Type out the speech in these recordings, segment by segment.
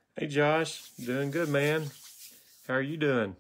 Hey Josh, doing good, man. How are you doing?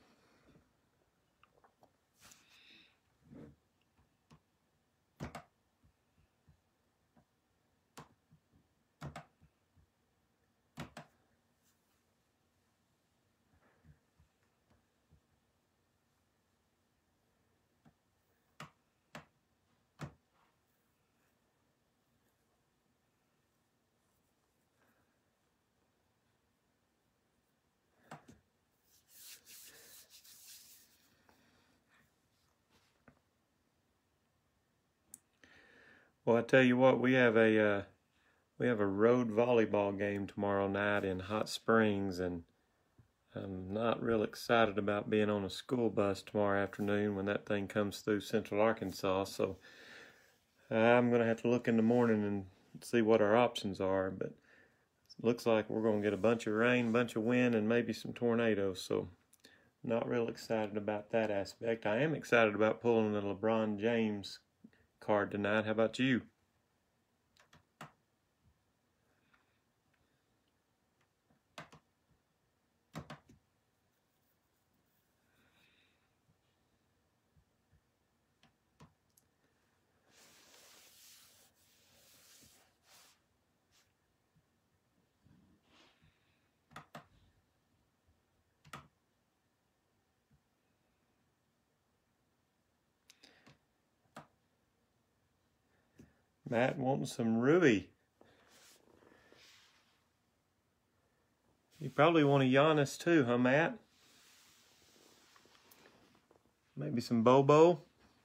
Well, I tell you what, we have a road volleyball game tomorrow night in Hot Springs, and I'm not real excited about being on a school bus tomorrow afternoon when that thing comes through Central Arkansas. So I'm gonna have to look in the morning and see what our options are. But it looks like we're gonna get a bunch of rain, bunch of wind, and maybe some tornadoes. So not real excited about that aspect. I am excited about pulling the LeBron James card tonight. How about you? Matt wanting some Ruby. You probably want a Giannis too, huh, Matt? Maybe some Bobo.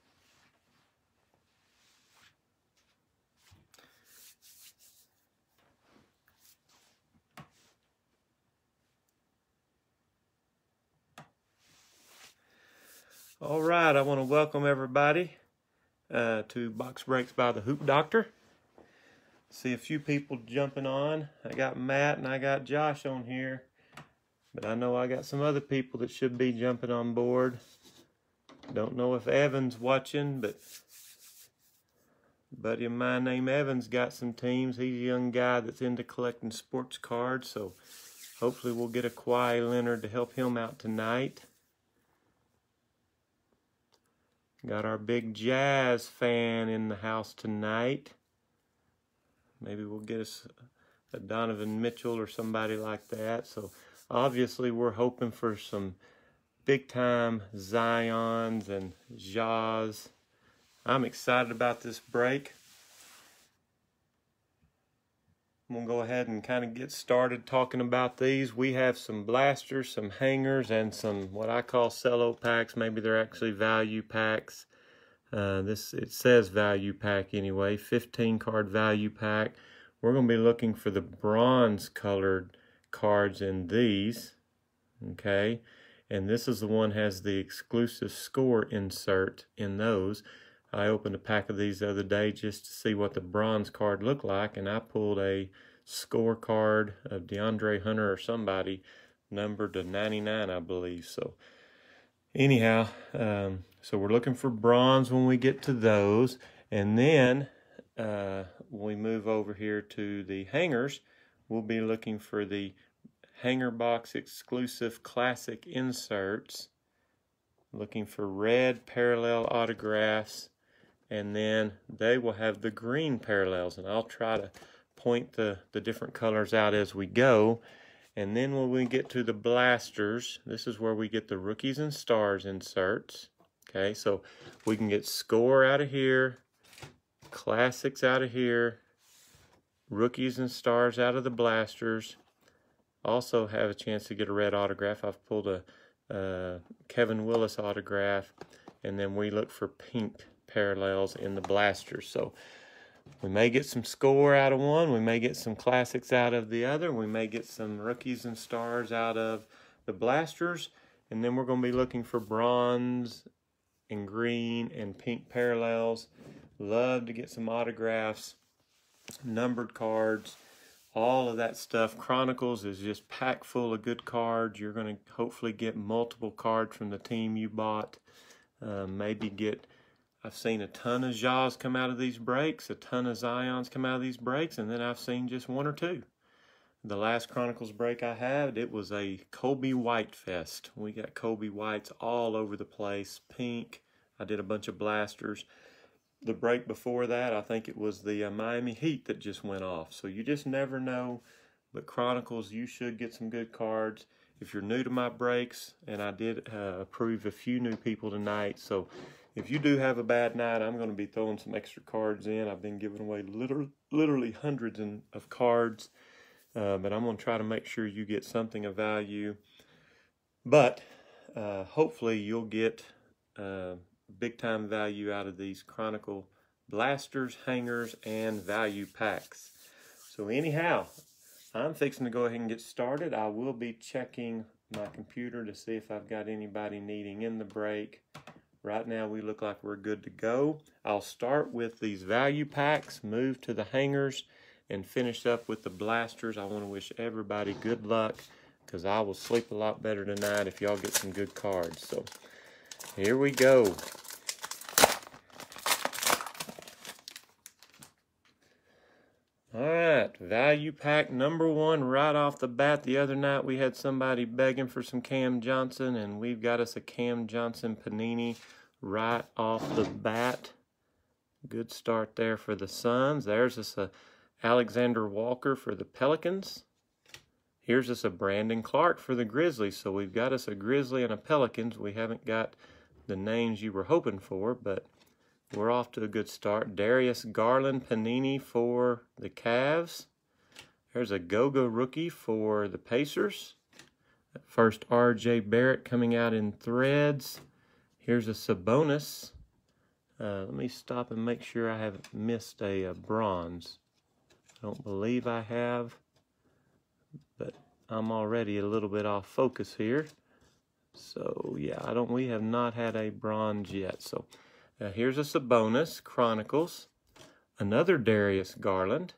All right, I want to welcome everybody to Box Breaks by the Hoop Doctor. See a few people jumping on. I got Matt and I got Josh on here, but I know I got some other people that should be jumping on board. Don't know if Evan's watching, but a buddy of mine named Evan's got some teams. He's a young guy that's into collecting sports cards, so hopefully we'll get a Kawhi Leonard to help him out tonight. Got our big Jazz fan in the house tonight. Maybe we'll get us a Donovan Mitchell or somebody like that. So obviously we're hoping for some big time Zions and Jaws. I'm excited about this break. I'm going to go ahead and kind of get started talking about these. We have some blasters, some hangers, and some what I call cello packs. Maybe they're actually value packs. It says value pack anyway, 15 card value pack. We're going to be looking for the bronze colored cards in these, okay? And this is the one has the exclusive score insert in those. I opened a pack of these the other day just to see what the bronze card looked like, and I pulled a score card of DeAndre Hunter or somebody numbered to 99, I believe. So anyhow, so we're looking for bronze when we get to those, and then when we move over here to the hangers, we'll be looking for the Hanger Box exclusive classic inserts, looking for red parallel autographs, and then they will have the green parallels, and I'll try to point the different colors out as we go. And then when we get to the blasters, this is where we get the rookies and stars inserts. Okay, so we can get score out of here, classics out of here, rookies and stars out of the blasters. Also have a chance to get a red autograph. I've pulled a Kevin Willis autograph, and then we look for pink parallels in the blasters. So we may get some score out of one, we may get some classics out of the other, we may get some rookies and stars out of the blasters, and then we're going to be looking for bronze and green and pink parallels. Love to get some autographs, numbered cards, all of that stuff. Chronicles is just packed full of good cards. You're going to hopefully get multiple cards from the team you bought. I've seen a ton of Jaws come out of these breaks, a ton of Zions come out of these breaks, and then I've seen just one or two. the last Chronicles break I had, it was a Colby White fest. We got Colby Whites all over the place, pink. I did a bunch of blasters. The break before that, I think it was the Miami Heat that just went off. So you just never know. But Chronicles, you should get some good cards. If you're new to my breaks, and I did approve a few new people tonight, so if you do have a bad night, I'm going to be throwing some extra cards in. I've been giving away literally hundreds of cards, but I'm going to try to make sure you get something of value. But hopefully you'll get big time value out of these Chronicle blasters, hangers, and value packs. So anyhow, I'm fixing to go ahead and get started. I will be checking my computer to see if I've got anybody needing in the break. Right now we look like we're good to go. I'll start with these value packs, move to the hangers, and finish up with the blasters. I want to wish everybody good luck, because I will sleep a lot better tonight if y'all get some good cards. So here we go. Alright, value pack number 1 right off the bat. The other night we had somebody begging for some Cam Johnson, and we've got us a Cam Johnson Panini right off the bat. Good start there for the Suns. There's us a Alexander Walker for the Pelicans. Here's us a Brandon Clark for the Grizzlies. So we've got us a Grizzly and a Pelicans. We haven't got the names you were hoping for, but we're off to a good start. Darius Garland Panini for the Cavs. There's a Goga rookie for the Pacers. First R.J. Barrett coming out in threads. Here's a Sabonis. Let me stop and make sure I haven't missed a bronze. I don't believe I have, but I'm already a little bit off focus here. So yeah, we have not had a bronze yet. So here's a Sabonis Chronicles, another Darius Garland,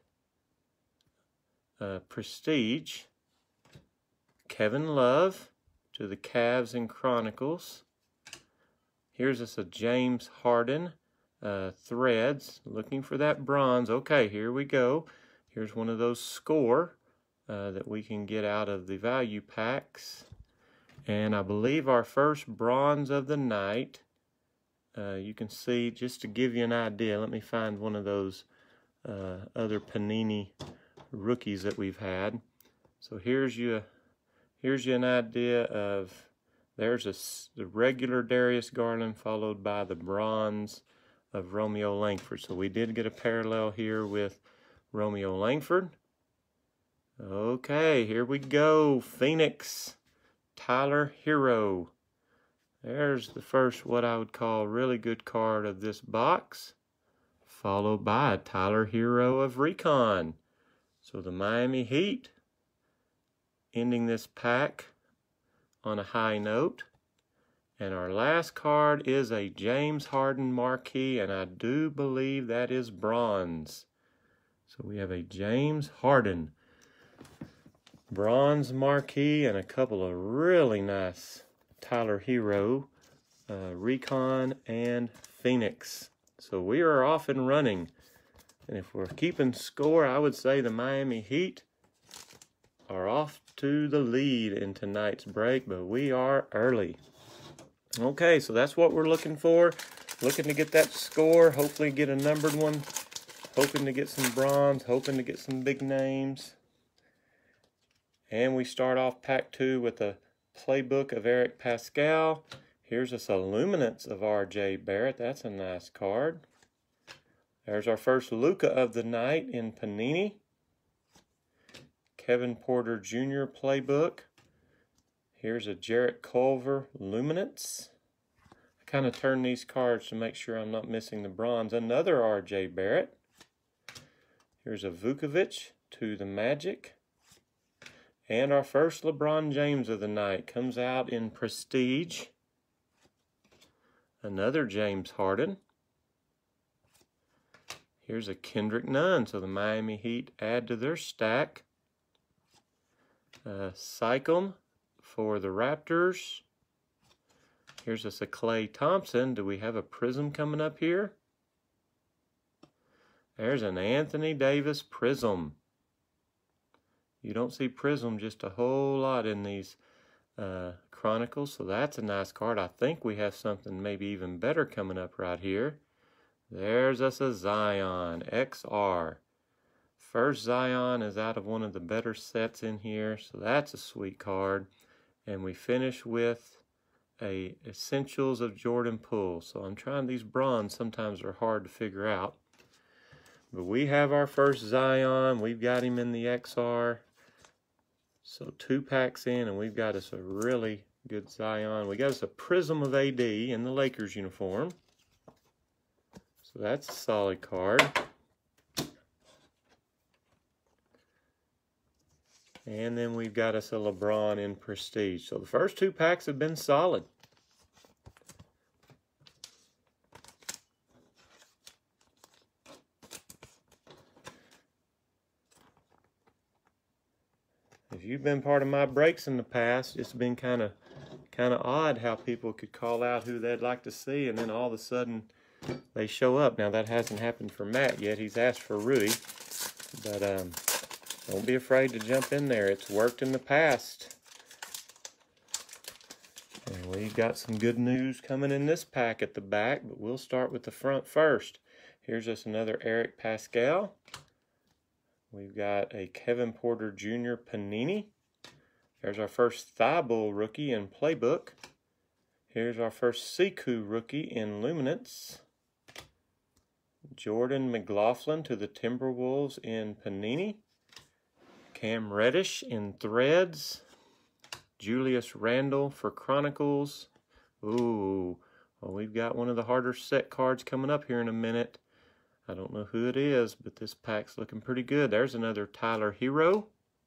Prestige, Kevin Love to the Cavs and Chronicles. Here's us a James Harden, threads, looking for that bronze. Okay, here we go. Here's one of those score that we can get out of the value packs. And I believe our first bronze of the night. You can see, just to give you an idea, let me find one of those other Panini rookies that we've had. So here's you an idea of, there's the regular Darius Garland followed by the bronze of Romeo Langford. So we did get a parallel here with Romeo Langford. Okay, here we go. Phoenix, Tyler Hero. There's the first, what I would call, really good card of this box, followed by a Tyler Hero of Recon. So the Miami Heat ending this pack on a high note. And our last card is a James Harden marquee, and I do believe that is bronze. So we have a James Harden bronze marquee and a couple of really nice Tyler Hero, Recon, and Phoenix. So we are off and running. And if we're keeping score, I would say the Miami Heat are off to the lead in tonight's break, but we are early. Okay, so that's what we're looking for. Looking to get that score, hopefully get a numbered one. Hoping to get some bronze, hoping to get some big names. And we start off pack 2 with a playbook of Eric Pascal. Here's this Illuminance of R.J. Barrett. That's a nice card. There's our first Luka of the night in Panini. Kevin Porter Jr. playbook. Here's a Jarrett Culver Luminance. I kind of turn these cards to make sure I'm not missing the bronze. Another R.J. Barrett. Here's a Vukovic to the Magic. And our first LeBron James of the night comes out in Prestige. Another James Harden. Here's a Kendrick Nunn, so the Miami Heat add to their stack. Sycam for the Raptors. Here's us a Klay Thompson. Do we have a Prism coming up here? There's an Anthony Davis Prism. You don't see Prism just a whole lot in these Chronicles, so that's a nice card. I think we have something maybe even better coming up right here. There's us a Zion XR. First Zion is out of one of the better sets in here, so that's a sweet card. And we finish with a Essentials of Jordan Poole. So I'm trying, these bronze sometimes are hard to figure out. But we have our first Zion. We've got him in the XR. So 2 packs in, and we've got us a really good Zion. We got us a Prism of AD in the Lakers uniform. So that's a solid card. And then we've got us a LeBron in Prestige. So the first 2 packs have been solid. If you've been part of my breaks in the past, it's been kind of odd how people could call out who they'd like to see, and then all of a sudden they show up. Now that hasn't happened for Matt yet. He's asked for Rui, but don't be afraid to jump in there. It's worked in the past. And we've got some good news coming in this pack at the back, but we'll start with the front first. Here's just another Eric Pascal. We've got a Kevin Porter Jr. Panini. There's our first Thibault rookie in Playbook. Here's our first Sekou rookie in Luminance. Jordan McLaughlin to the Timberwolves in Panini. Cam Reddish in Threads. Julius Randle for Chronicles. Ooh, well, we've got one of the harder set cards coming up here in a minute. I don't know who it is, but this pack's looking pretty good. There's another Tyler Hero.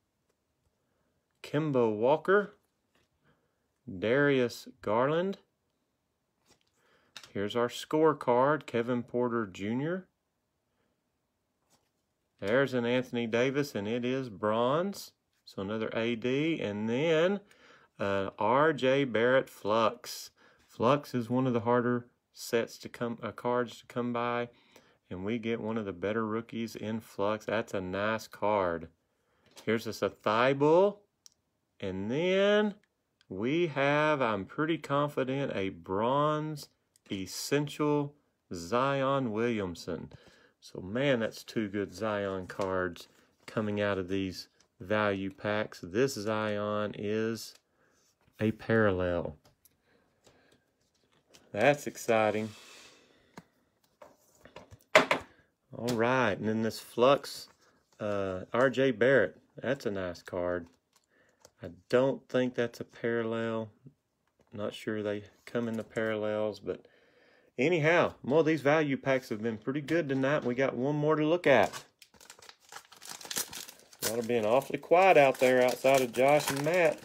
Kemba Walker. Darius Garland. Here's our scorecard, Kevin Porter Jr. There's an Anthony Davis, and it is bronze. So another AD, and then RJ Barrett Flux. Flux is one of the harder sets to come, cards to come by. And we get one of the better rookies in Flux. That's a nice card. Here's us a Thibault. And then we have, I'm pretty confident, a bronze essential Zion Williamson. So man, that's 2 good Zion cards coming out of these value packs. This Zion is a parallel. That's exciting. All right, and then this Flux, RJ Barrett, that's a nice card. I don't think that's a parallel. Not sure they come in the parallels, but anyhow, more of these value packs have been pretty good tonight. We got one more to look at. Y'all are being awfully quiet out there outside of Josh and Matt.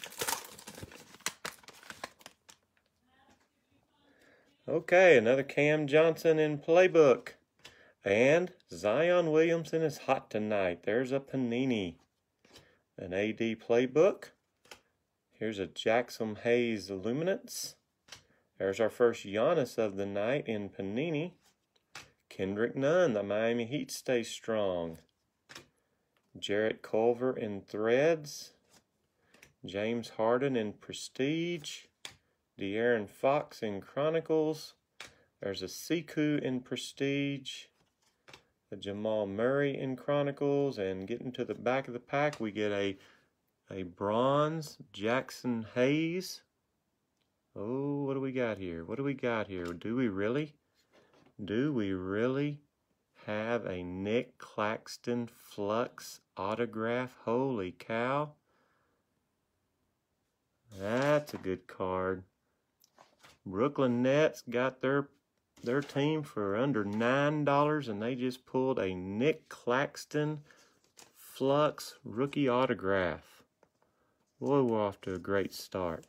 Okay, another Cam Johnson in Playbook. And Zion Williamson is hot tonight. There's a Panini. An AD Playbook. Here's a Jackson Hayes Luminance. There's our first Giannis of the night in Panini. Kendrick Nunn, the Miami Heat stay strong. Jarrett Culver in Threads. James Harden in Prestige. De'Aaron Fox in Chronicles. There's a Sekou in Prestige. A Jamal Murray in Chronicles. And getting to the back of the pack, we get a bronze Jackson Hayes. Oh, what do we got here? What do we got here? Do we really have a Nick Claxton Flux autograph? Holy cow. That's a good card. Brooklyn Nets got their team for under $9, and they just pulled a Nick Claxton Flux rookie autograph. Boy, we're off to a great start.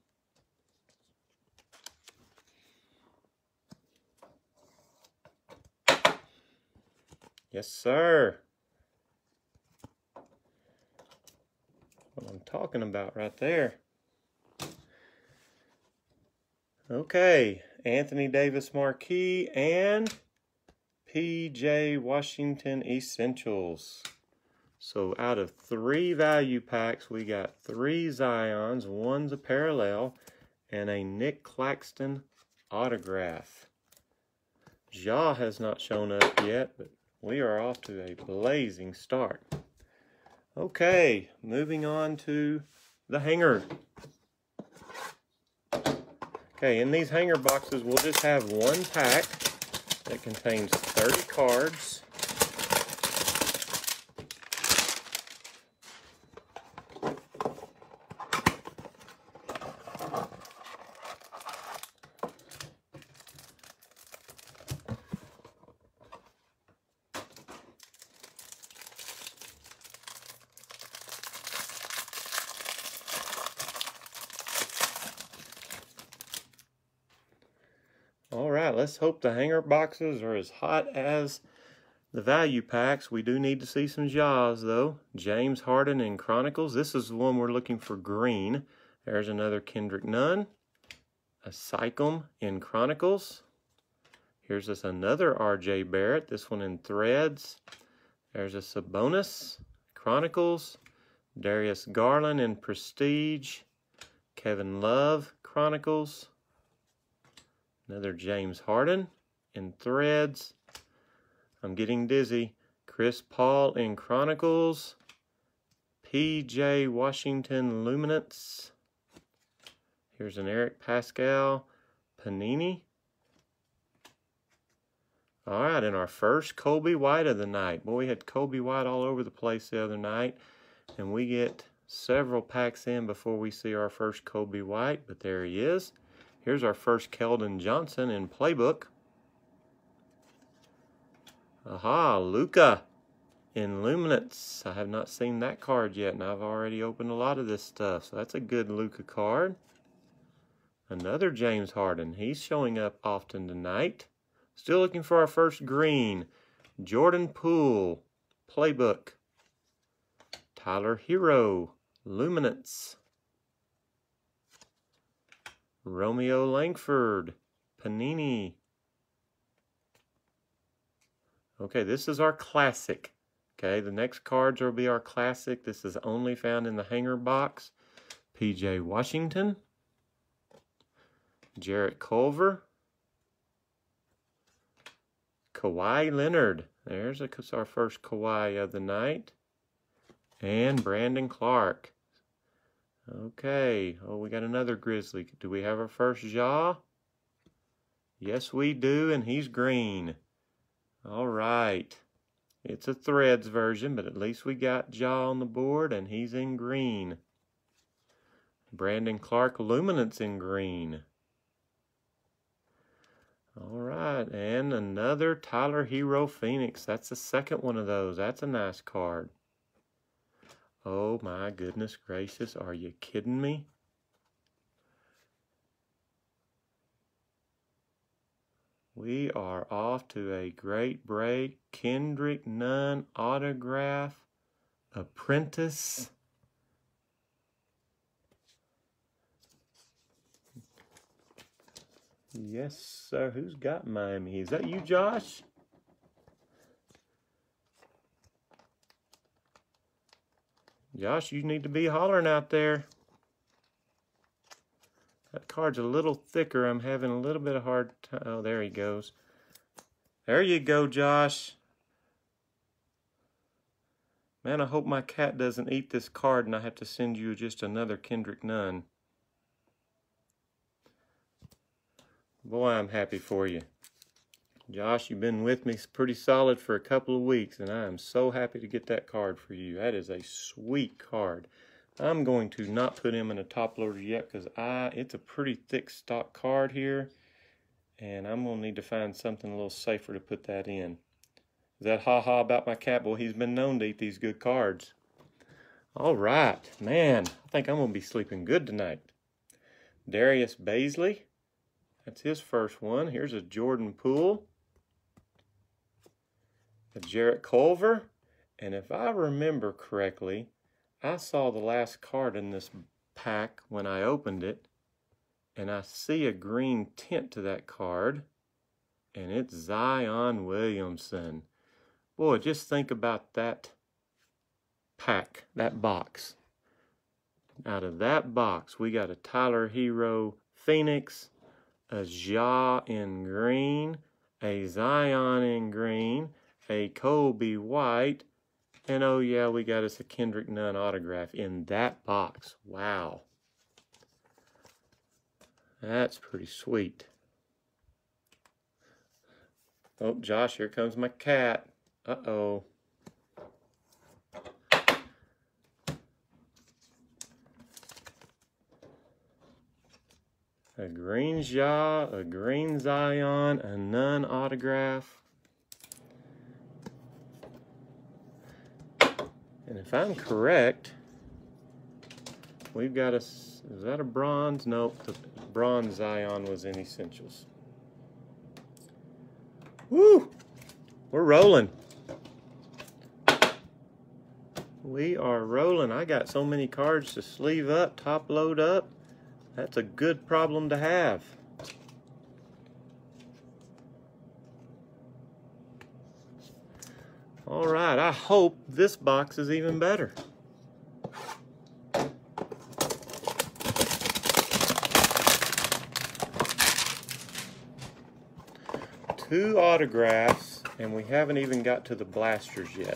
Yes, sir. What I'm talking about right there. Okay, Anthony Davis Marquee and PJ Washington Essentials. So out of 3 value packs, we got 3 Zions, one's a parallel, and a Nick Claxton autograph. Ja has not shown up yet, but we are off to a blazing start. Okay, moving on to the hanger. Okay, in these hanger boxes, we'll just have one pack that contains 30 cards. Alright, let's hope the hanger boxes are as hot as the value packs. We do need to see some Jaws though. James Harden in Chronicles. This is the one we're looking for green. There's another Kendrick Nunn. A Sycam in Chronicles. Here's this another R.J. Barrett. This one in Threads. There's a Sabonis Chronicles. Darius Garland in Prestige. Kevin Love Chronicles. Another James Harden in Threads. I'm getting dizzy. Chris Paul in Chronicles. P.J. Washington Luminance. Here's an Eric Pascal Panini. Alright, and our first Kobe White of the night. Boy, we had Kobe White all over the place the other night. And we get several packs in before we see our first Kobe White. But there he is. Here's our first Keldon Johnson in Playbook. Aha, Luka in Luminance. I have not seen that card yet, and I've already opened a lot of this stuff. So that's a good Luka card. Another James Harden. He's showing up often tonight. Still looking for our first green. Jordan Poole, Playbook. Tyler Hero, Luminance. Romeo Langford, Panini. Okay, this is our classic. Okay, the next cards will be our classic. This is only found in the hanger box. P.J. Washington. Jarrett Culver. Kawhi Leonard. There's our first Kawhi of the night. And Brandon Clark. Okay. Oh, we got another Grizzly. Do we have our first Ja? Yes, we do, and he's green. All right. It's a Threads version, but at least we got Ja on the board, and he's in green. Brandon Clark Luminance in green. All right, and another Tyler Hero Phoenix. That's the second one of those. That's a nice card. Oh my goodness gracious, are you kidding me? We are off to a great break. Kendrick Nunn autograph. Apprentice. Yes, sir. Who's got Miami? Is that you, Josh? Josh, you need to be hollering out there. That card's a little thicker. I'm having a little bit of hard time. Oh, there he goes. There you go, Josh. Man, I hope my cat doesn't eat this card and I have to send you just another Kendrick Nunn. Boy, I'm happy for you. Josh, you've been with me pretty solid for a couple of weeks, and I am so happy to get that card for you. That is a sweet card. I'm going to not put him in a top loader yet because it's a pretty thick stock card here, and I'm going to need to find something a little safer to put that in. Is that ha-ha about my cat? Boy, he's been known to eat these good cards. All right, man, I think I'm going to be sleeping good tonight. Darius Bazley. That's his first one. Here's a Jordan Poole. A Jarrett Culver. And if I remember correctly, I saw the last card in this pack when I opened it. And I see a green tint to that card. And it's Zion Williamson. Boy, just think about that pack, that box. Out of that box, we got a Tyler Hero Phoenix, a Ja in green, a Zion in green, a Kobe White, and oh yeah, we got us a Kendrick Nunn autograph in that box. Wow. That's pretty sweet. Oh, Josh, here comes my cat. Uh-oh. A green Ja, a green Zion, a Nunn autograph. And if I'm correct, we've got a, is that a bronze? Nope, the bronze Zion was in Essentials. Woo! We're rolling. We are rolling. I got so many cards to sleeve up, top load up. That's a good problem to have. All right, I hope this box is even better. Two autographs, and we haven't even got to the blasters yet.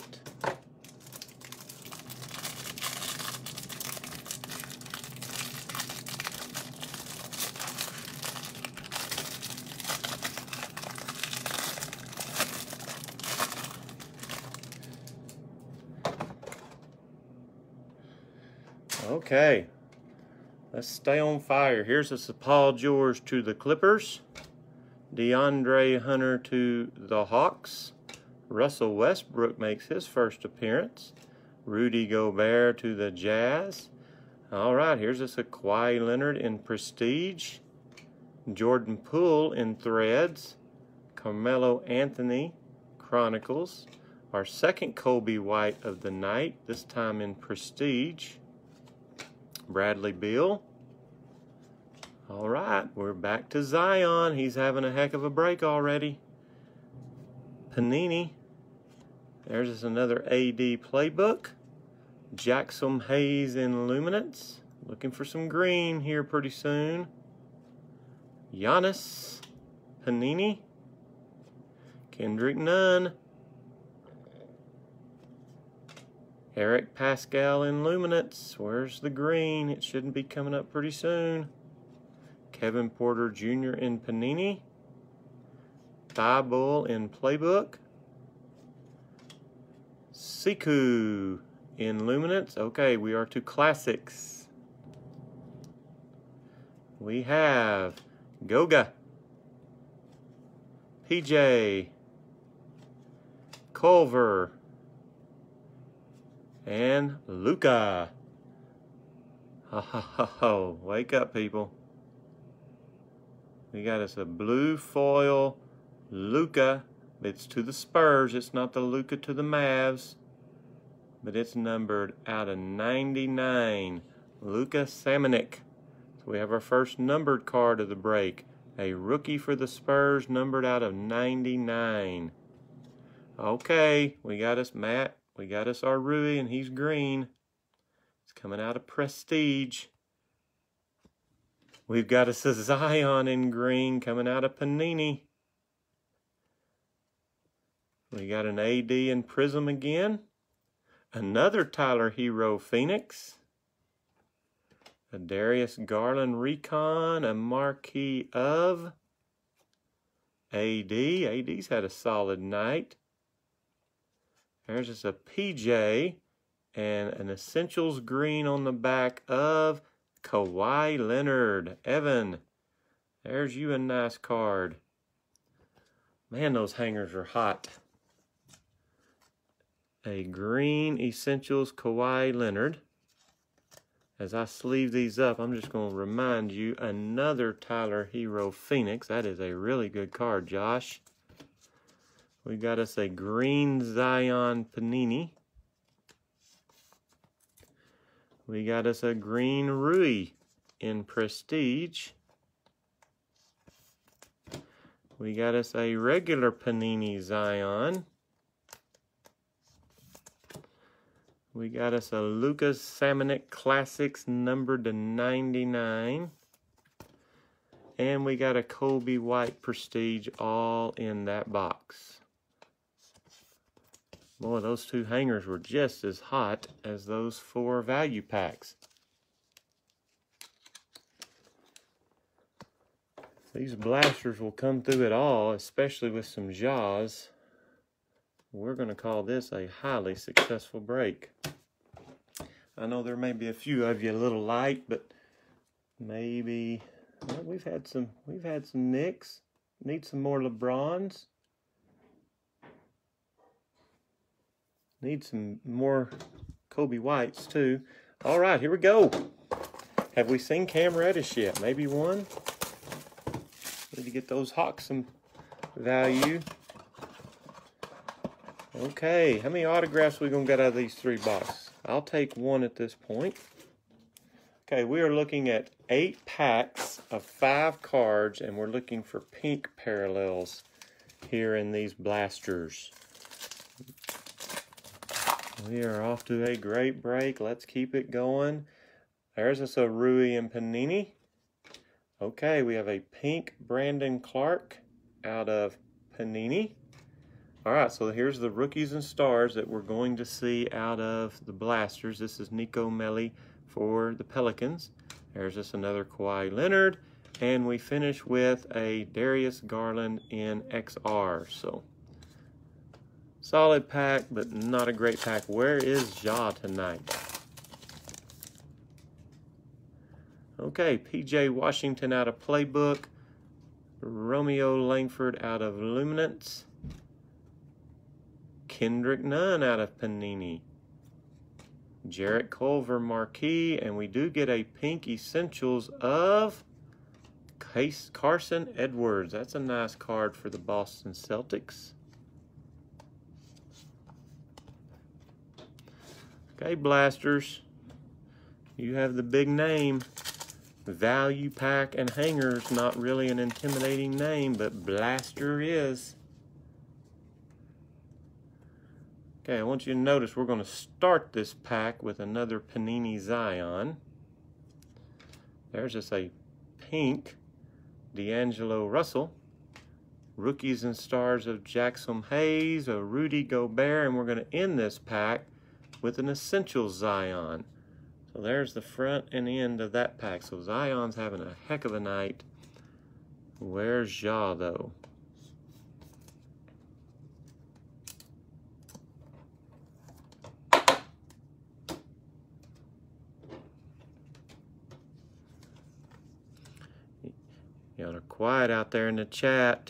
Okay, let's stay on fire. Here's a Paul George to the Clippers, DeAndre Hunter to the Hawks, Russell Westbrook makes his first appearance, Rudy Gobert to the Jazz. All right, here's a Kawhi Leonard in Prestige, Jordan Poole in Threads, Carmelo Anthony Chronicles, our second Kobe White of the night, this time in Prestige, Bradley Beal. All right, we're back to Zion. He's having a heck of a break already. Panini. There's another AD playbook. Jackson Hayes in Luminance. Looking for some green here pretty soon. Giannis. Panini. Kendrick Nunn. Eric Pascal in Luminance. Where's the green? It shouldn't be coming up pretty soon. Kevin Porter Jr. in Panini. Thibault in Playbook. Siku in Luminance. Okay, we are to Classics. We have Goga, PJ, Culver, and Luka. Ho ho ho ho. Wake up, people. We got us a blue foil Luka. It's to the Spurs. It's not the Luka to the Mavs. But it's numbered out of 99. Luka Samanic. So we have our first numbered card of the break. A rookie for the Spurs, numbered out of 99. Okay, we got us Matt. We got us our Rui, and he's green. It's coming out of Prestige. We've got us a Zion in green coming out of Panini. We got an AD in Prism again. Another Tyler Hero Phoenix. A Darius Garland Recon, a Marquee of AD. AD's had a solid night. There's just a PJ and an Essentials green on the back of Kawhi Leonard. Evan, there's you a nice card. Man, those hangers are hot. A green Essentials Kawhi Leonard. As I sleeve these up, I'm just going to remind you, another Tyler Hero Phoenix. That is a really good card, Josh. We got us a green Zion Panini. We got us a green Rui in Prestige. We got us a regular Panini Zion. We got us a Lucas Samanic Classics numbered to 99. And we got a Kobe White Prestige all in that box. Boy, those two hangers were just as hot as those 4 value packs. These blasters will come through it all, especially with some jaws. We're going to call this a highly successful break. I know there may be a few of you a little light, but maybe well, we've had some Knicks. Need some more LeBrons. Need some more Kobe Whites too. All right, here we go. Have we seen Cam Reddish yet? Maybe one. Need to get those Hawks some value. Okay, how many autographs we gonna get out of these 3 boxes? I'll take 1 at this point. Okay, we are looking at 8 packs of 5 cards, and we're looking for pink parallels here in these blasters. We are off to a great break. Let's keep it going. There's us a Rui and Panini. Okay, we have a pink Brandon Clark out of Panini. All right, so here's the rookies and stars that we're going to see out of the blasters. This is Nico Melli for the Pelicans. There's just another Kawhi Leonard. And we finish with a Darius Garland in XR. So, solid pack, but not a great pack. Where is Ja tonight? Okay, PJ Washington out of Playbook. Romeo Langford out of Luminance. Kendrick Nunn out of Panini. Jarrett Culver Marquee, and we do get a pink Essentials of Carson Edwards. That's a nice card for the Boston Celtics. Okay, blasters. You have the big name. Value pack and hangers, not really an intimidating name, but blaster is. Okay, I want you to notice we're going to start this pack with another Panini Zion. There's just a pink D'Angelo Russell. Rookies and stars of Jackson Hayes, a Rudy Gobert, and we're going to end this pack with an Essential Zion. So there's the front and end of that pack. So Zion's having a heck of a night. Where's Ja, though? Y'all are quiet out there in the chat.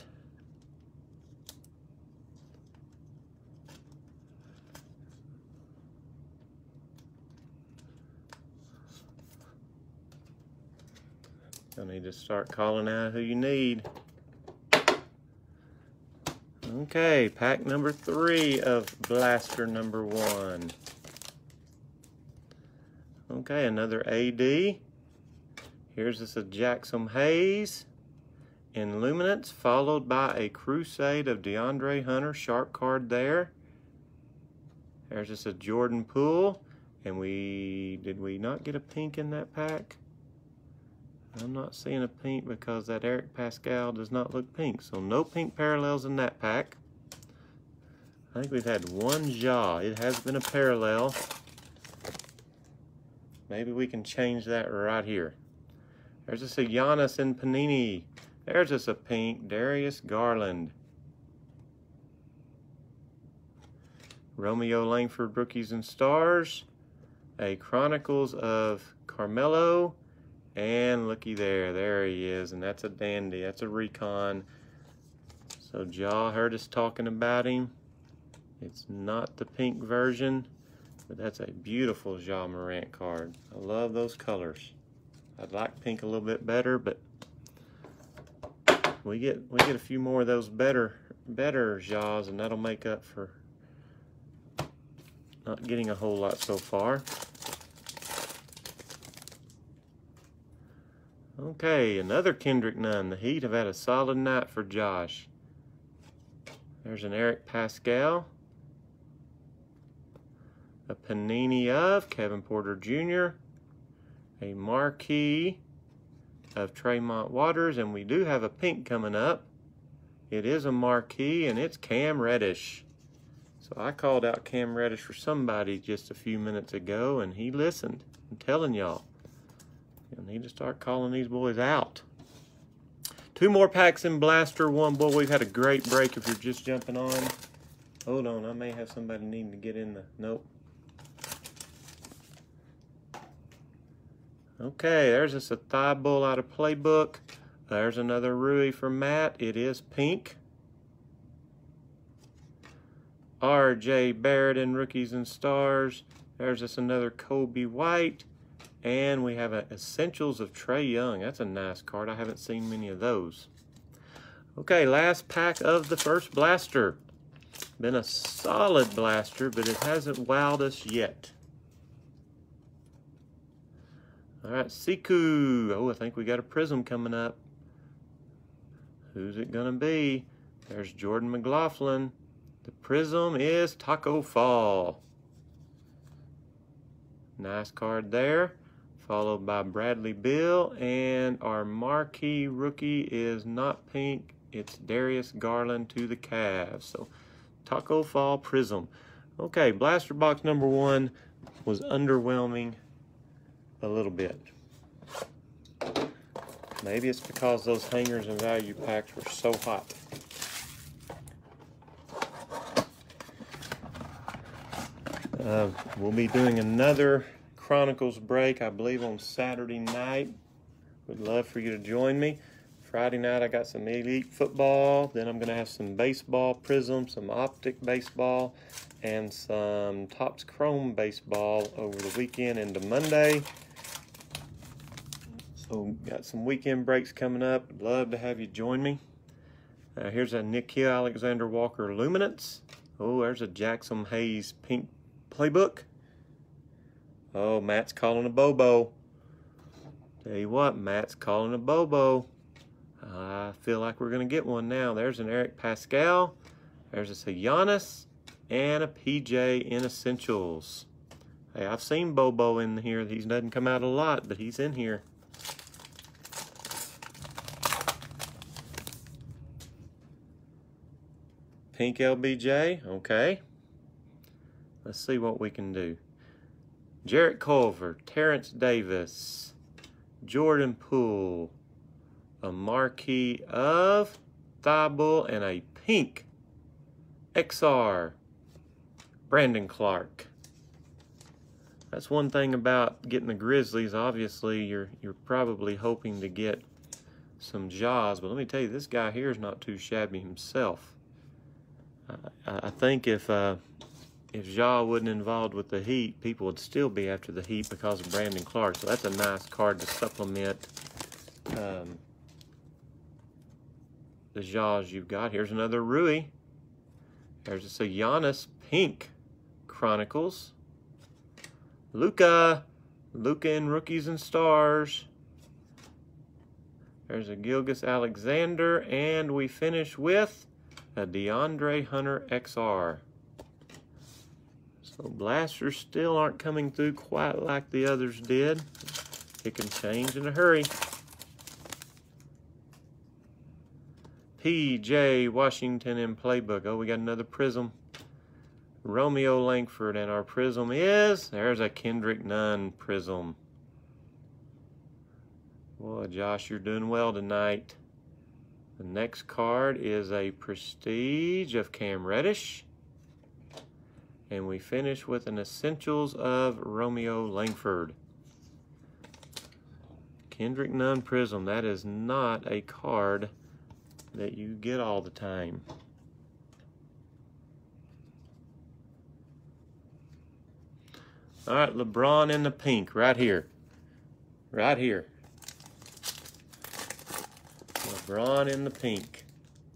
You'll need to start calling out who you need. Okay, pack number 3 of blaster number 1. Okay, another AD. Here's this a Jackson Hayes in Luminance, followed by a Crusade of DeAndre Hunter, sharp card there. There's just a Jordan Poole, and did we not get a pink in that pack? I'm not seeing a pink because that Eric Pascal does not look pink, so no pink parallels in that pack. I think we've had 1 Ja. It has been a parallel. Maybe we can change that right here. There's just a Giannis in Panini. There's just a pink Darius Garland. Romeo Langford Rookies and Stars. A Chronicles of Carmelo. And looky there. There he is. And that's a dandy. That's a recon. So Ja heard us talking about him. It's not the pink version, but that's a beautiful Ja Morant card. I love those colors. I'd like pink a little bit better, but we get a few more of those better Jaws, and that'll make up for not getting a whole lot so far. Okay, another Kendrick Nunn. The Heat have had a solid night for Josh. There's an Eric Pascal. a Panini of Kevin Porter Jr., a marquee of Tremont Waters, and we do have a pink coming up. It is a marquee, and it's Cam Reddish. So I called out Cam Reddish for somebody just a few minutes ago, and he listened. I'm telling y'all, you need to start calling these boys out. 2 more packs in Blaster 1. Boy, we've had a great break if you're just jumping on. Hold on, I may have somebody needing to get in the... Nope. Okay, there's just a Thibault out of Playbook. There's another Rui for Matt. It is pink. R.J. Barrett in Rookies and Stars. There's just another Kobe White. And we have an Essentials of Trae Young. That's a nice card. I haven't seen many of those. Okay, last pack of the first blaster. Been a solid blaster, but it hasn't wowed us yet. All right, Siku. Oh, I think we got a Prism coming up. Who's it gonna be? There's Jordan McLaughlin. The Prism is Taco Fall. Nice card there. Followed by Bradley Beal, and our marquee rookie is not pink, it's Darius Garland to the Cavs. So Taco Fall Prism. Okay, blaster box number 1 was underwhelming a little bit. Maybe it's because those hangers and value packs were so hot. We'll be doing another Chronicles break, I believe, on Saturday night. Would love for you to join me. Friday night I got some Elite football. Then I'm going to have some baseball Prism, some Optic baseball, and some Topps Chrome baseball over the weekend into Monday. So got some weekend breaks coming up. Would love to have you join me. Here's a Nickeil Alexander Walker Luminance. Oh, there's a Jackson Hayes pink Playbook. Oh, Matt's calling a Bobo. Tell you what, Matt's calling a Bobo. I feel like we're going to get one now. There's an Eric Pascal. There's a Giannis and a PJ in Essentials. Hey, I've seen Bobo in here. He doesn't come out a lot, but he's in here. Pink LBJ. Okay. Let's see what we can do. Jarrett Culver, Terrence Davis, Jordan Poole, a marquee of Thibault, and a pink XR, Brandon Clark. That's one thing about getting the Grizzlies. Obviously, you're probably hoping to get some Jaws, but let me tell you, this guy here is not too shabby himself. I think if Ja wasn't involved with the Heat, people would still be after the Heat because of Brandon Clark. So that's a nice card to supplement the Jaws you've got. Here's another Rui. There's a Giannis pink Chronicles. Luka in Rookies and Stars. There's a Gilgeous Alexander, and we finish with a DeAndre Hunter XR. So blasters still aren't coming through quite like the others did. It can change in a hurry. PJ Washington in Playbook. Oh, we got another Prism. Romeo Langford, and our Prism is, there's a Kendrick Nunn Prism. Boy, Josh, you're doing well tonight. The next card is a Prestige of Cam Reddish. And we finish with an Essentials of Romeo Langford. Kendrick Nunn Prism. That is not a card that you get all the time. All right, LeBron in the pink, right here. Right here. LeBron in the pink.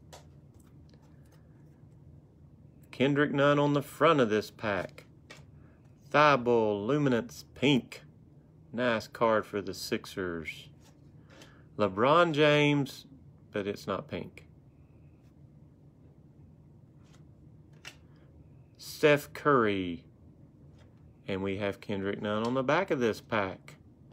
Kendrick Nunn on the front of this pack. Thibault Luminance pink. Nice card for the Sixers. LeBron James, but it's not pink. Steph Curry. And we have Kendrick Nunn on the back of this pack.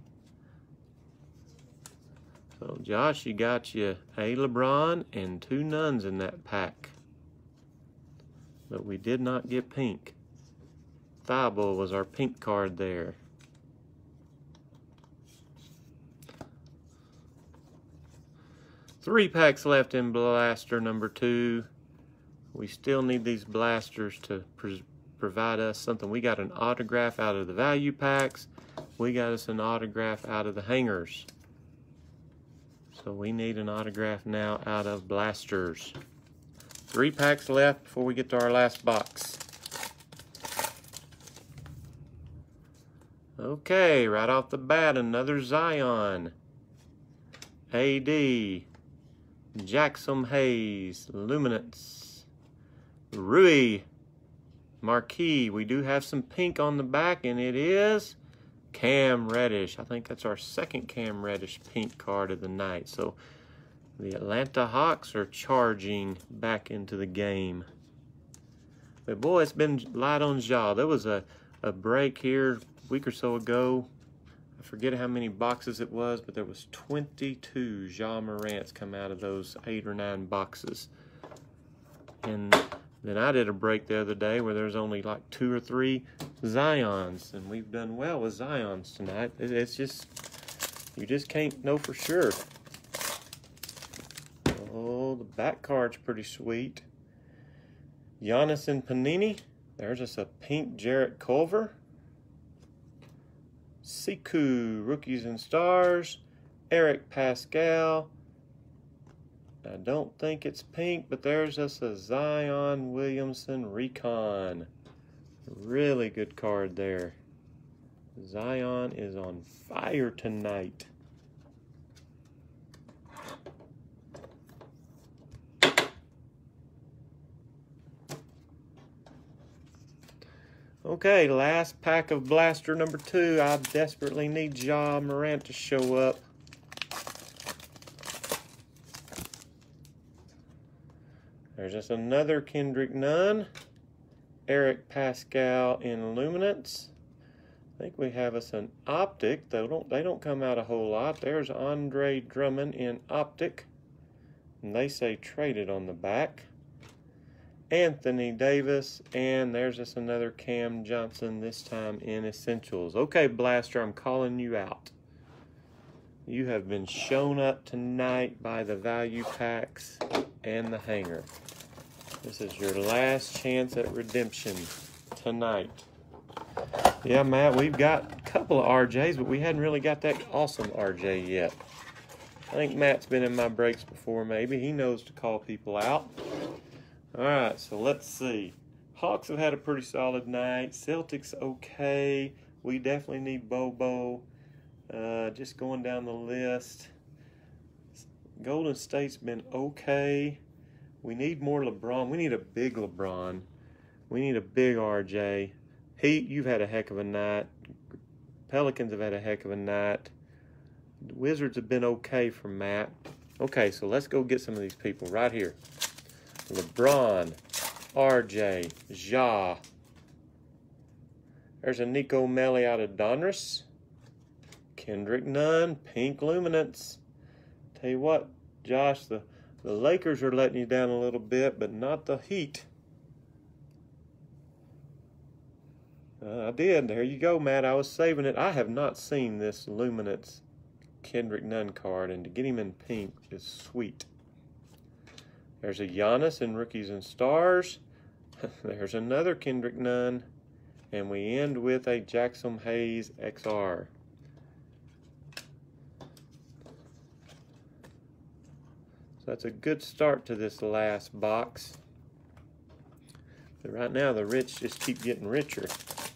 So Josh, you got you a LeBron and 2 Nuns in that pack. But we did not get pink. Thibault was our pink card there. Three packs left in blaster number 2. We still need these blasters to provide us something. We got an autograph out of the value packs. We got us an autograph out of the hangers. So we need an autograph now out of blasters. 3 packs left before we get to our last box. Okay, right off the bat, another Zion. AD. Jackson Hayes. Luminance. Rui. Marquee. We do have some pink on the back, and it is Cam Reddish. I think that's our second Cam Reddish pink card of the night. So the Atlanta Hawks are charging back into the game. But boy, it's been light on Ja. There was a break here a week or so ago. I forget how many boxes it was, but there was 22 Ja Morants come out of those 8 or 9 boxes. And then I did a break the other day where there's only like 2 or 3 Zions, and we've done well with Zions tonight. It's just, you just can't know for sure. Oh, the back card's pretty sweet. Giannis and Panini. There's just a pink Jarrett Culver. Siku, Rookies and Stars. Eric Pascal. I don't think it's pink, but there's just a Zion Williamson Recon. Really good card there. Zion is on fire tonight. Okay, last pack of blaster number 2. I desperately need Ja Morant to show up. There's just another Kendrick Nunn. Eric Pascal in Luminance. I think we have us an Optic. They don't come out a whole lot. There's Andre Drummond in Optic. And they say traded on the back. Anthony Davis, and there's just another Cam Johnson, this time in Essentials. Okay, Blaster, I'm calling you out. You have been shown up tonight by the value packs and the hanger. This is your last chance at redemption tonight. Yeah, Matt, we've got a couple of RJs, but we hadn't really got that awesome RJ yet. I think Matt's been in my breaks before, maybe. He knows to call people out. All right, so let's see. Hawks have had a pretty solid night. Celtics, okay. We definitely need Bobo. Just going down the list. Golden State's been okay. We need more LeBron. We need a big LeBron. We need a big RJ. Heat, you've had a heck of a night. Pelicans have had a heck of a night. The Wizards have been okay for Matt. Okay, so let's go get some of these people right here. LeBron, RJ, Ja. There's a Nico Melli out of Donruss. Kendrick Nunn, pink Luminance. Tell you what, Josh, the Lakers are letting you down a little bit, but not the Heat. I did. There you go, Matt. I was saving it. I have not seen this Luminance Kendrick Nunn card, and to get him in pink is sweet. There's a Giannis in Rookies and Stars. There's another Kendrick Nunn. And we end with a Jackson Hayes XR. So that's a good start to this last box. But right now, the rich just keep getting richer.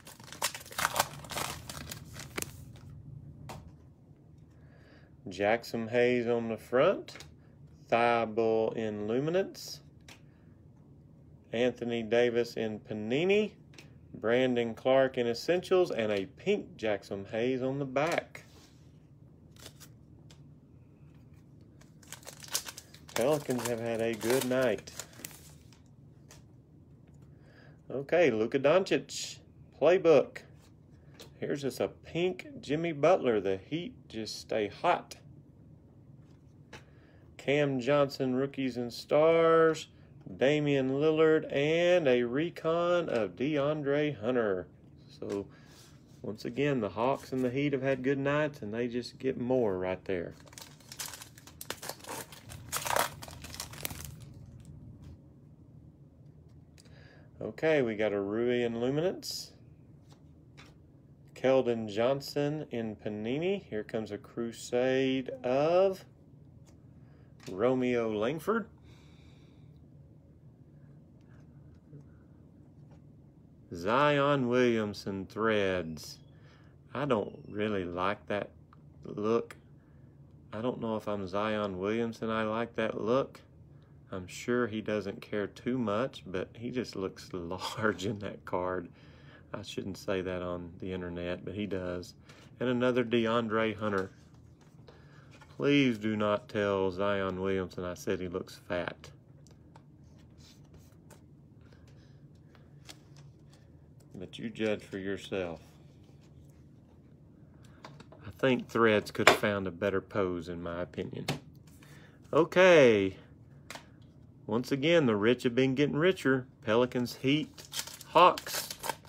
Jackson Hayes on the front. Thibault in Luminance. Anthony Davis in Panini. Brandon Clark in Essentials. And a pink Jackson Hayes on the back. Pelicans have had a good night. Okay, Luka Doncic. Playbook. Here's just a pink Jimmy Butler. The Heat just stay hot. Cam Johnson, Rookies and Stars. Damian Lillard, and a recon of DeAndre Hunter. So, once again, the Hawks and the Heat have had good nights, and they just get more right there. Okay, we got a Rui and Luminance. Keldon Johnson in Panini. Here comes a Crusade of Romeo Langford. Zion Williamson threads. I don't really like that look. I don't know if I'm Zion Williamson. I like that look. I'm sure he doesn't care too much, but he just looks large in that card. I shouldn't say that on the internet, but he does. And another DeAndre Hunter. Please do not tell Zion Williamson I said he looks fat. But you judge for yourself. I think Threads could have found a better pose, in my opinion. Okay. Once again, the rich have been getting richer. Pelicans, Heat, Hawks.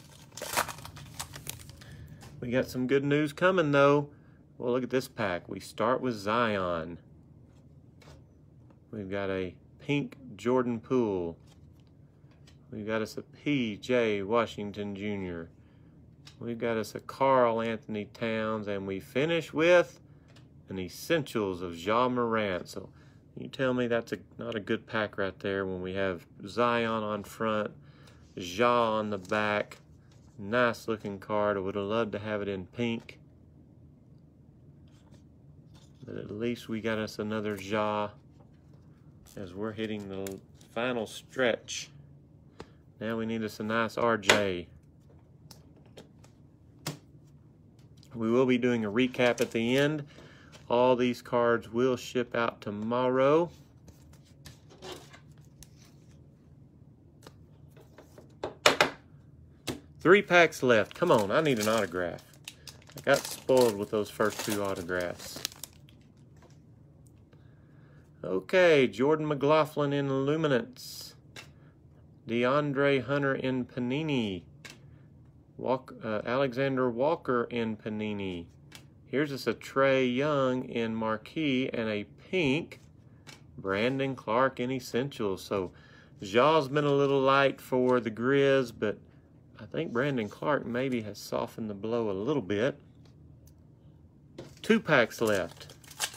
We got some good news coming, though. Well, look at this pack. We start with Zion. We've got a pink Jordan Poole. We've got us a P.J. Washington Jr. We've got us a Karl Anthony Towns, and we finish with an Essentials of Ja Morant. So you tell me that's not a good pack right there when we have Zion on front, Ja on the back. Nice looking card. I would have loved to have it in pink. But at least we got us another Ja as we're hitting the final stretch. Now we need us a nice RJ. We will be doing a recap at the end. All these cards will ship out tomorrow. Three packs left. Come on, I need an autograph. I got spoiled with those first two autographs. Okay, Jordan McLaughlin in Luminance. DeAndre Hunter in Panini. Alexander Walker in Panini. Here's just a Trae Young in Marquee and a pink Brandon Clark in Essentials. So Ja's been a little light for the Grizz, but I think Brandon Clark maybe has softened the blow a little bit. Two packs left.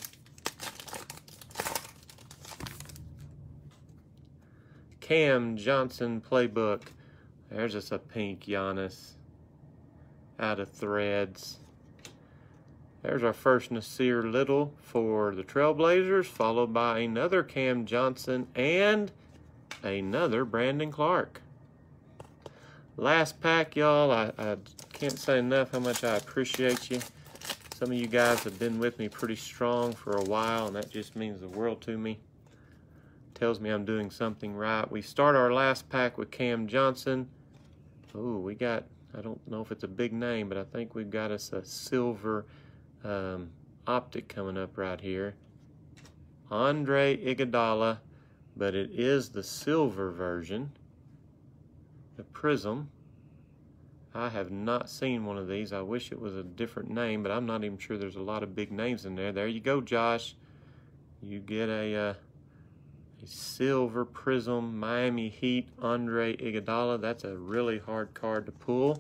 Cam Johnson playbook. There's just a pink Giannis out of Threads. There's our first Nasir Little for the Trailblazers, followed by another Cam Johnson and another Brandon Clark. Last pack, y'all. I can't say enough how much I appreciate you. Some of you guys have been with me pretty strong for a while, and that just means the world to me. Tells me I'm doing something right. We start our last pack with Cam Johnson. Oh, we got, I don't know if it's a big name, but I think we've got us a silver optic coming up right here. Andre Iguodala, but it is the silver version. The Prism. I have not seen one of these. I wish it was a different name, but I'm not even sure there's a lot of big names in there. There you go, Josh. You get a silver Prism Miami Heat Andre Iguodala. That's a really hard card to pull.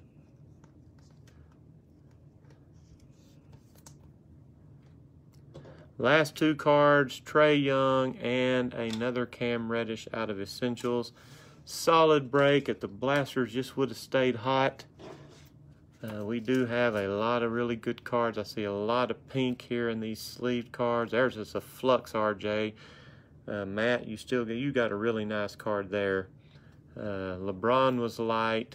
Last two cards, Trae Young and another Cam Reddish out of Essentials. Solid break. If the blasters just would have stayed hot. We do have a lot of really good cards. I see a lot of pink here in these sleeved cards. There's just a Flux RJ. Matt, you got a really nice card there. LeBron was light.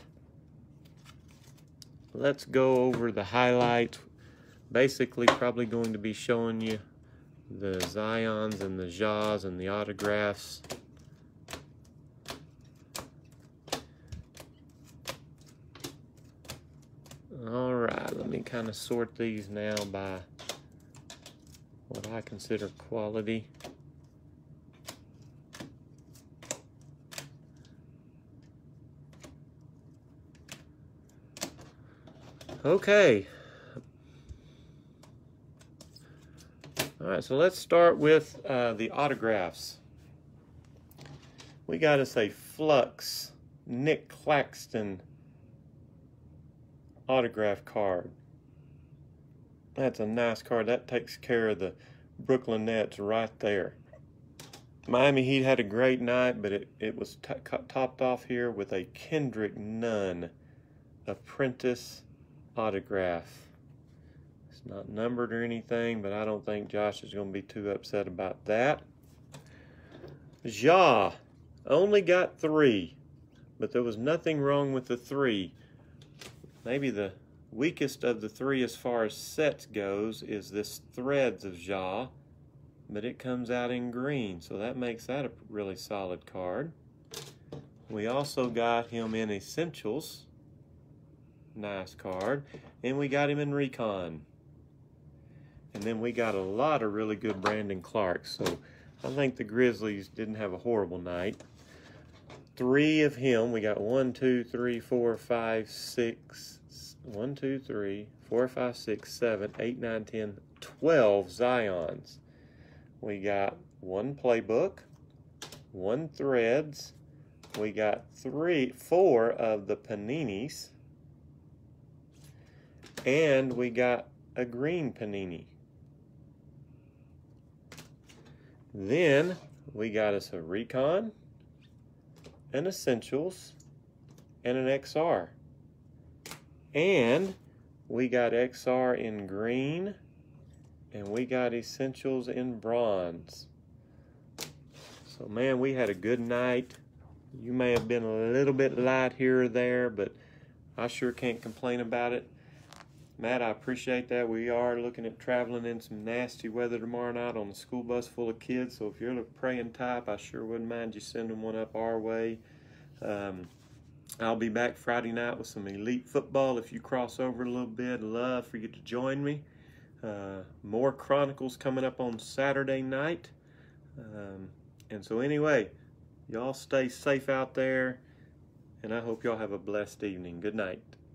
Let's go over the highlights. Basically, probably going to be showing you the Zions and the Ja's and the autographs. All right, let me kind of sort these now by what I consider quality. Okay. All right, so let's start with the autographs. We got us a Flux Nick Claxton autograph card. That's a nice card. That takes care of the Brooklyn Nets right there. Miami Heat had a great night, but it was topped off here with a Kendrick Nunn Apprentice autograph. It's not numbered or anything, but I don't think Josh is going to be too upset about that. Ja only got 3, but there was nothing wrong with the 3. Maybe the weakest of the 3 as far as sets goes is this Threads of Ja, but it comes out in green, so that makes that a really solid card. We also got him in Essentials. Nice card. And we got him in Recon. And then we got a lot of really good Brandon Clark, so I think the Grizzlies didn't have a horrible night. 3 of him. We got 1, 2, 3, 4, 5, 6. 1, 2, 3, 4, 5, 6, 7, 8, 9, 10, 12 Zions. We got 1 Playbook, 1 Threads. We got 4 of the Paninis. And we got a green Panini. Then we got us a Recon, an Essentials, and an XR. And we got XR in green, and we got Essentials in bronze. So, man, we had a good night. You may have been a little bit light here or there, but I sure can't complain about it. Matt, I appreciate that. We are looking at traveling in some nasty weather tomorrow night on a school bus full of kids, so if you're the praying type, I sure wouldn't mind you sending one up our way. I'll be back Friday night with some elite football. If you cross over a little bit, I'd love for you to join me. More Chronicles coming up on Saturday night. And so anyway, y'all stay safe out there, and I hope y'all have a blessed evening. Good night.